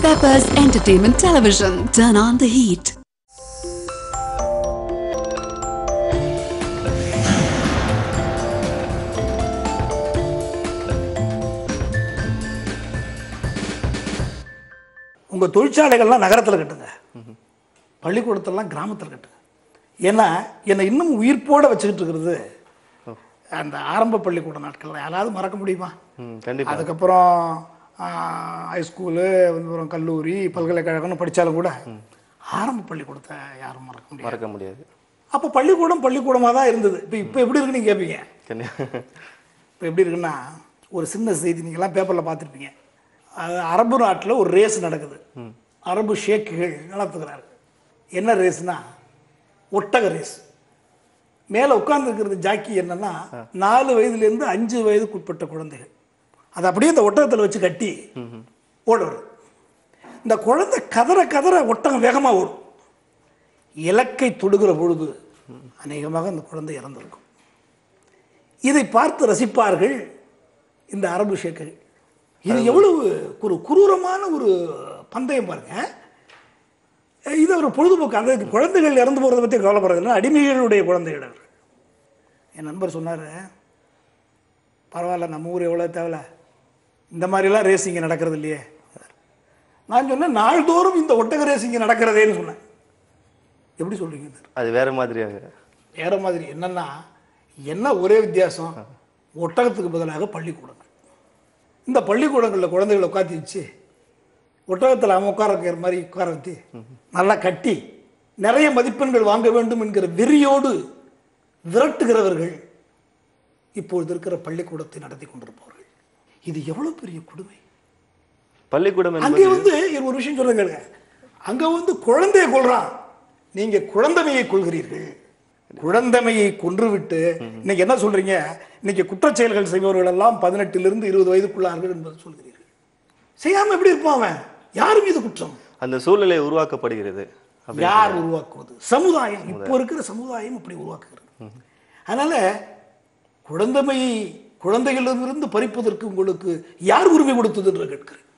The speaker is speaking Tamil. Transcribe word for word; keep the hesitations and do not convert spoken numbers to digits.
Peppers Entertainment Television. Turn on the heat. உங்க தொழிற்சாலைகள்லாம் நகரத்தில் கட்டுங்க, பள்ளிக்கூடத்தெல்லாம் கிராமத்தில் கட்டுங்க. ஏன்னா என்னை இன்னும் உயிர்ப்போட வச்சுக்கிட்டு இருக்கிறது அந்த ஆரம்ப பள்ளிக்கூட நாட்கள். யாராவது மறக்க முடியுமா? அதுக்கப்புறம் ஹைஸ்கூலு, அப்புறம் கல்லூரி, பல்கலைக்கழகம்னு படித்தாலும் கூட ஆரம்ப பள்ளிக்கூடத்தை யாரும் மறக்க முடியாது மறக்க முடியாது அப்போ பள்ளிக்கூடம் பள்ளிக்கூடமாக தான் இருந்தது. இப்போ இப்போ எப்படி இருக்குன்னு நீங்கள் கேட்பீங்க. இப்போ எப்படி இருக்குன்னா, ஒரு சின்ன செய்தி நீங்கள்லாம் பேப்பரில் பார்த்துருப்பீங்க. அது அரபு நாட்டில் ஒரு ரேஸ் நடக்குது. அரபு ஷேக்குகள் நடத்துகிறார்கள். என்ன ரேஸ்னா ஒட்டக ரேஸ். மேலே உட்கார்ந்துருக்கிறது ஜாக்கி என்னன்னா நாலு வயதுலேருந்து அஞ்சு வயதுக்கு உட்பட்ட குழந்தைகள். அதை அப்படியே இந்த ஒட்டகத்தில் வச்சு கட்டி ஓடுறது. இந்த குழந்தை கதற கதற ஒட்டகம் வேகமாக ஓடும். இலக்கை தொடுகிற பொழுது அநேகமாக அந்த குழந்தை இறந்திருக்கும். இதை பார்த்து ரசிப்பார்கள் இந்த அரபு ஷேக்குகள். இது எவ்வளவு ஒரு குரூரமான ஒரு பந்தயம் பாருங்க. இது ஒரு பொழுதுபோக்கு. அந்த குழந்தைகள் இறந்து போகிறத பற்றி கவலைப்படுறதில்லை, அடிமைகளுடைய குழந்தைகள். என் நண்பர் சொன்னார், பரவாயில்ல நம்ம ஊர் எவ்வளோ தேவை, இந்த மாதிரிலாம் ரேசிங்க நடக்கிறது இல்லையே. நான் சொன்னேன், நாள்தோறும் இந்த ஒட்டக ரேசிங்க நடக்கிறதேன்னு சொன்னேன். எப்படி சொல்றீங்க? அது வேற மாதிரியாக வேற மாதிரி என்னன்னா, என்ன ஒரே வித்தியாசம், ஒட்டகத்துக்கு பதிலாக பள்ளிக்கூடங்கள். இந்த பள்ளிக்கூடங்களில் குழந்தைகளை உட்காந்து வச்சு ஒட்டகத்தில் அவன் உட்கார வைக்கிற மாதிரி உட்கார வச்சு நல்லா கட்டி நிறைய மதிப்பெண்கள் வாங்க வேண்டும் என்கிற வெறியோடு விரட்டுகிறவர்கள் இப்பொழுது இருக்கிற பள்ளிக்கூடத்தை நடத்தி கொண்டிருப்பவர்கள். இது எவ்வளவு பெரிய கொடுமை. பள்ளிக்கூடம் அங்கே வந்து ஒரு விஷயம் சொல்லுங்க, அங்க வந்து குழந்தையை கொல்றான், நீங்க குழந்தைமையை கொள்கிறீர்கள். குழந்தைமையை கொன்றுவிட்டு இன்னைக்கு என்ன சொல்றீங்க, இன்னைக்கு குற்றச் செயல்கள் செய்பவர்கள் எல்லாம் பதினெட்டிலிருந்து இருபது வயதுக்குள்ளார்கள் என்பது சொல்கிறீர்கள். செய்யாம எப்படி இருப்பான் அவன்? யாரு மீது குற்றம்? அந்த சூழ்நிலை உருவாக்கப்படுகிறது. யார் உருவாக்குவது? சமுதாயம். இப்போ இருக்கிற சமுதாயம் அப்படி உருவாக்குகிறது. அதனால குழந்தைமையை குழந்தைகளிடமிருந்து பறிப்பதற்கு உங்களுக்கு யார் உரிமை கொடுத்தது என்று கேட்கிறேன்.